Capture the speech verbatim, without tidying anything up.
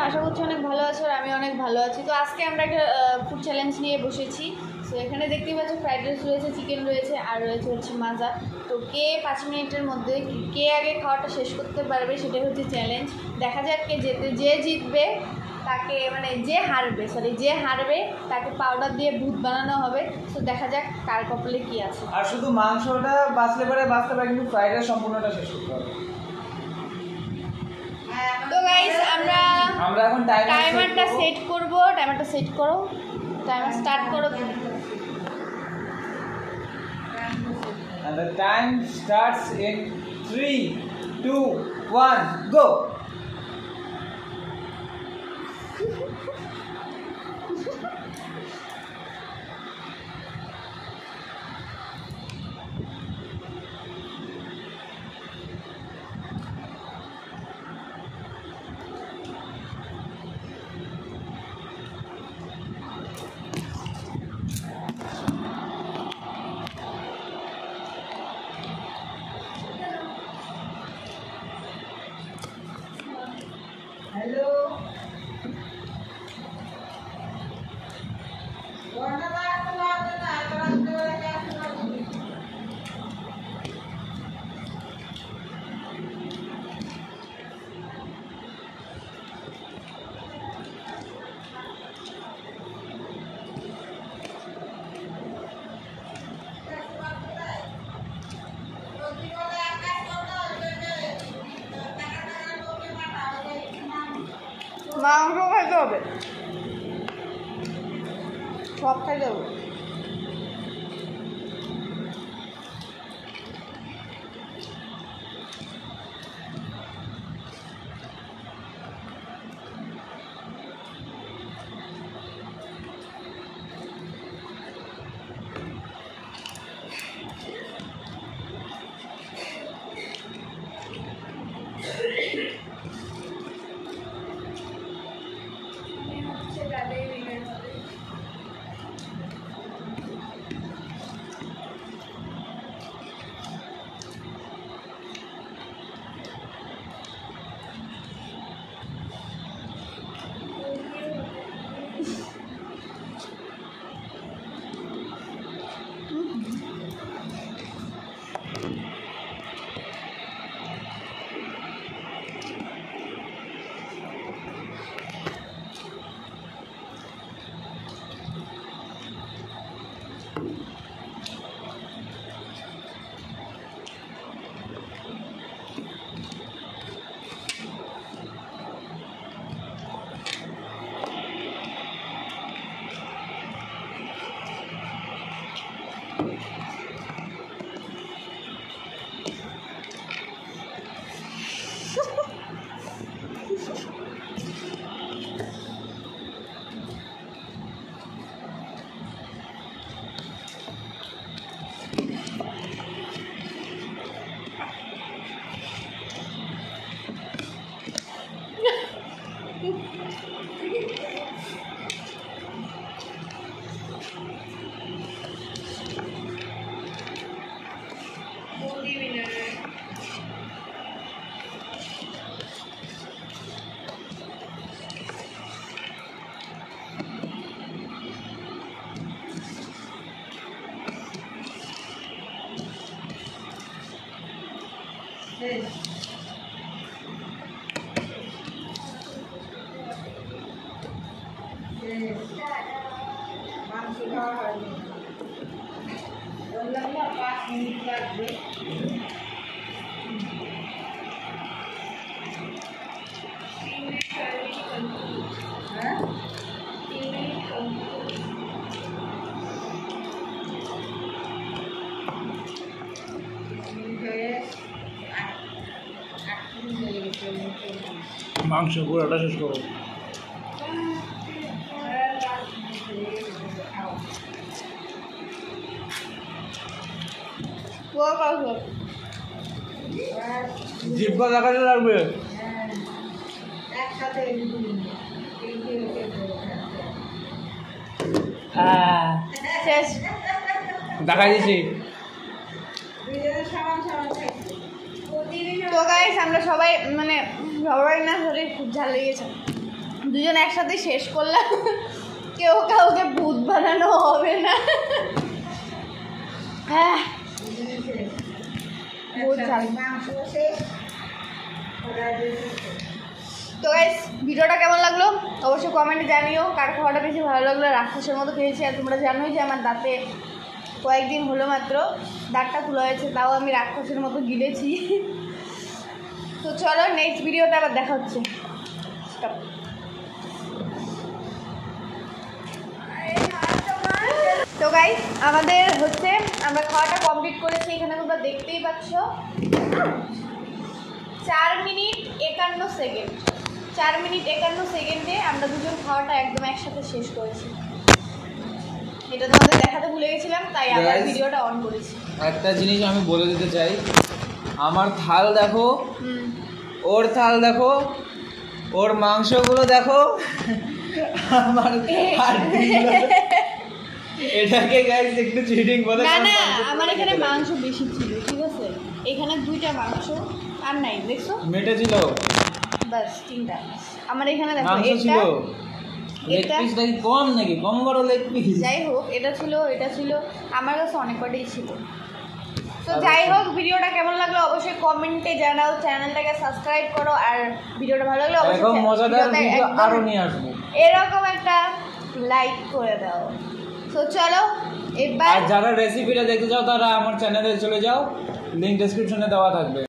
আশা করছি অনেক ভালো আছো আর আমি অনেক ভালো আছি। তো আজকে আমরা একটা ফুড চ্যালেঞ্জ নিয়ে বসেছি। তো এখানে দেখতেই পাচ্ছ ফ্রাইড রাইস রয়েছে, চিকেন রয়েছে আর রয়েছে হচ্ছে মাজা। তো কে পাঁচ মিনিটের মধ্যে কে আগে খাওয়াটা শেষ করতে পারবে সেটাই হচ্ছে চ্যালেঞ্জ। দেখা যাক কে যেতে যে জিতবে তাকে, মানে যে হারবে সরি যে হারবে তাকে পাউডার দিয়ে ভূত বানানো হবে। তো দেখা যাক কার কপালে কি আছে। আর শুধু মাংসটা বাঁচলে পরে বাঁচতে পারে, কিন্তু ফ্রাইড রাইস সম্পূর্ণটা শেষ করতে হবে। তো গাইস আমরা আমরা এখন টাইমারটা সেট করব। টাইমারটা সেট করো, টাইমার স্টার্ট করো। And the time starts in three, two, one, go. Hello. মাংস খাইতে হবে, সব খাইতে হবে। মাংস খাওয়া হয়নি, বললাম না পাঁচ মিনিট লাগবে। হ্যাঁ মাংস পুরোটা শেষ করো। জিব্বা লাগাতে লাগবে একসাথে। হ্যাঁ শেষ দেখা দিছি। তো গাইস আমরা সবাই মানে সবাই না ধরে খুব ঝাল লেগেছে। দুজন একসাথে শেষ করলাম, কেউ কাউকে ভূত বানানো হবে না। হ্যাঁ তো গাইস ভিডিওটা কেমন লাগলো অবশ্যই কমেন্টে জানিও। কার খাওয়াটা বেশি ভালো লাগলো। রাক্ষসের মতো খেয়েছি, আর তোমরা জানোই যে আমার দাঁতে কয়েকদিন হলো মাত্র দাঁতটা খোলা হয়েছে, তাও আমি রাক্ষসের মতো গিলেছি। তো চলো নেক্সট ভিডিওতে আবার দেখা হচ্ছে। তো গাইস আমাদের হচ্ছে আমরা খাওয়াটা কমপ্লিট করেছি, এখানে তোমরা দেখতেই পাচ্ছ চার মিনিট একান্ন সেকেন্ড চার মিনিট একান্ন সেকেন্ডে আমরা দুজন খাওয়াটা একদম একসাথে শেষ করেছি। এটা তোমাদের দেখাতে ভুলে গেছিলাম, তাই আবার ভিডিওটা অন করেছি। একটা জিনিস আমি বলে দিতে চাই, আমার থাল দেখো, ওর থাল দেখো, ওর মাংসগুলো দেখো, আমার এটাকে গাইস একটু চিটিং বলে না না, আমার এখানে মাংস বেশি ছিল, ঠিক আছে? এখানে দুইটা মাংস আর নাই, দেখছো মেটে ছিল বাস তিনটা। আমার এখানে দেখো মাংস ছিল, লেগ পিসটা কি কম নাকি? কম বড় লেগ পিস? যাই হোক এটা ছিল, এটা ছিল, আমার কাছে অনেক কটাই ছিল। তো যাই হোক ভিডিওটা কেমন লাগলো অবশ্যই কমেন্টে জানাও, চ্যানেলটাকে সাবস্ক্রাইব করো, আর ভিডিওটা ভালো লাগলে অবশ্যই এরকম মজাদার ভিডিও আরো নিয়ে আসবো, এরকম একটা লাইক করে দাও। তো চলো এবার, আর যারা রেসিপিটা দেখতে চাও তারা আমার চ্যানেলে চলে যাও, লিংক ডেসক্রিপশনে দেওয়া থাকবে।